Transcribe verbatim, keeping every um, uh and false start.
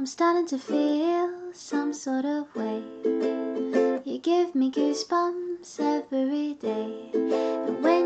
I'm starting to feel some sort of way. You give me goosebumps every day, and when